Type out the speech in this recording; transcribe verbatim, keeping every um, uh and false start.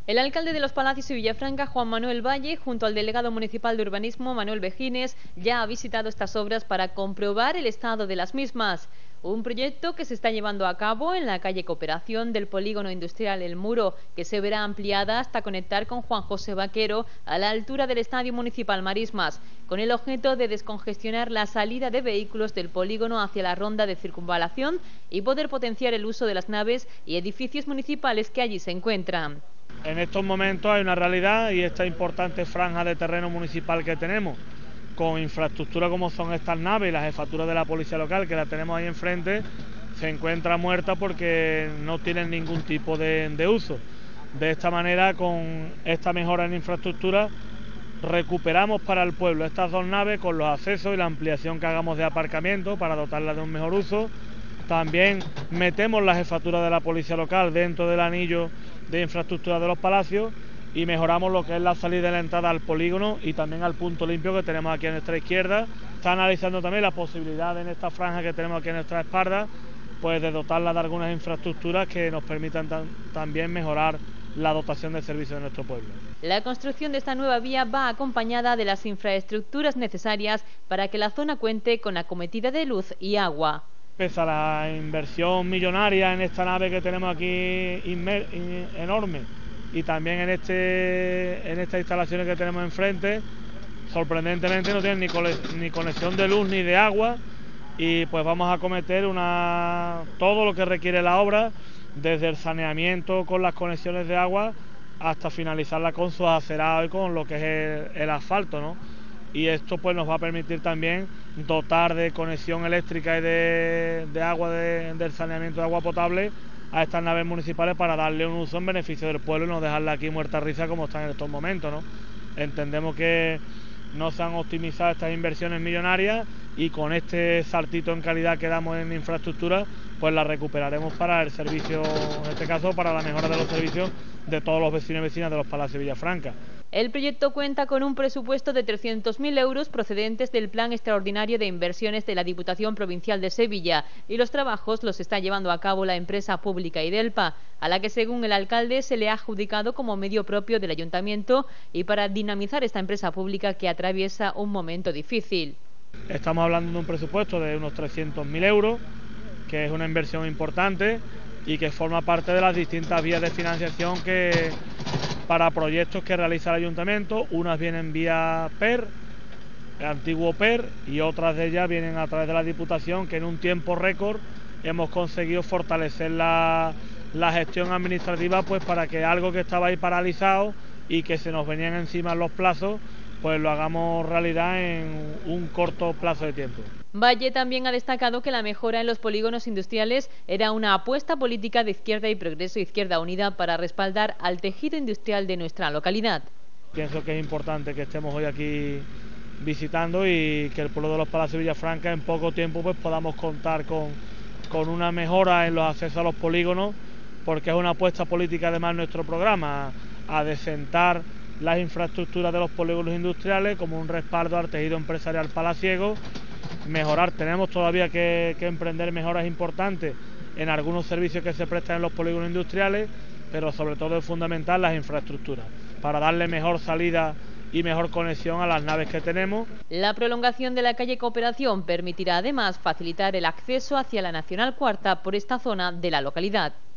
El alcalde de Los Palacios y Villafranca, Juan Manuel Valle, junto al delegado municipal de urbanismo, Manuel Vejines, ya ha visitado estas obras para comprobar el estado de las mismas. Un proyecto que se está llevando a cabo en la calle Cooperación del polígono industrial El Muro, que se verá ampliada hasta conectar con Juan José Vaquero a la altura del Estadio Municipal Marismas, con el objeto de descongestionar la salida de vehículos del polígono hacia la ronda de circunvalación y poder potenciar el uso de las naves y edificios municipales que allí se encuentran. En estos momentos hay una realidad y esta importante franja de terreno municipal que tenemos, con infraestructura como son estas naves y la jefatura de la policía local, que la tenemos ahí enfrente, se encuentra muerta porque no tienen ningún tipo de, de uso. De esta manera, con esta mejora en infraestructura, recuperamos para el pueblo estas dos naves con los accesos y la ampliación que hagamos de aparcamiento para dotarlas de un mejor uso. También metemos la jefatura de la policía local dentro del anillo de infraestructura de Los Palacios y mejoramos lo que es la salida y la entrada al polígono y también al punto limpio que tenemos aquí a nuestra izquierda. Está analizando también la posibilidad en esta franja que tenemos aquí a nuestra espalda, pues de dotarla de algunas infraestructuras que nos permitan tam también mejorar la dotación de servicios de nuestro pueblo. La construcción de esta nueva vía va acompañada de las infraestructuras necesarias para que la zona cuente con acometida de luz y agua. Pese a la inversión millonaria en esta nave que tenemos aquí enorme y también en, este, en estas instalaciones que tenemos enfrente, sorprendentemente no tienen ni, ni conexión de luz ni de agua y pues vamos a acometer una, todo lo que requiere la obra, desde el saneamiento con las conexiones de agua hasta finalizarla con su acerado y con lo que es el, el asfalto, ¿no? Y esto pues nos va a permitir también dotar de conexión eléctrica y de, de agua, de, del saneamiento de agua potable a estas naves municipales para darle un uso en beneficio del pueblo y no dejarla aquí muerta risa como están en estos momentos, ¿no? Entendemos que no se han optimizado estas inversiones millonarias y con este saltito en calidad que damos en infraestructura pues la recuperaremos para el servicio, en este caso para la mejora de los servicios de todos los vecinos y vecinas de Los Palacios y Villafranca. El proyecto cuenta con un presupuesto de trescientos mil euros procedentes del Plan Extraordinario de Inversiones de la Diputación Provincial de Sevilla y los trabajos los está llevando a cabo la empresa pública Idelpa, a la que según el alcalde se le ha adjudicado como medio propio del ayuntamiento y para dinamizar esta empresa pública que atraviesa un momento difícil. Estamos hablando de un presupuesto de unos trescientos mil euros, que es una inversión importante y que forma parte de las distintas vías de financiación que para proyectos que realiza el ayuntamiento. Unas vienen vía P E R, el antiguo P E R, y otras de ellas vienen a través de la Diputación, que en un tiempo récord hemos conseguido fortalecer la, la gestión administrativa, pues para que algo que estaba ahí paralizado y que se nos venían encima los plazos, pues lo hagamos realidad en un corto plazo de tiempo. Valle también ha destacado que la mejora en los polígonos industriales era una apuesta política de Izquierda y Progreso Izquierda Unida para respaldar al tejido industrial de nuestra localidad. Pienso que es importante que estemos hoy aquí visitando y que el pueblo de Los Palacios y Villafranca en poco tiempo pues podamos contar con, con una mejora en los accesos a los polígonos, porque es una apuesta política además nuestro programa, a desentar las infraestructuras de los polígonos industriales como un respaldo al tejido empresarial palaciego. Mejorar, tenemos todavía que, que emprender mejoras importantes en algunos servicios que se prestan en los polígonos industriales, pero sobre todo es fundamental las infraestructuras, para darle mejor salida y mejor conexión a las naves que tenemos. La prolongación de la calle Cooperación permitirá además facilitar el acceso hacia la Nacional Cuarta por esta zona de la localidad.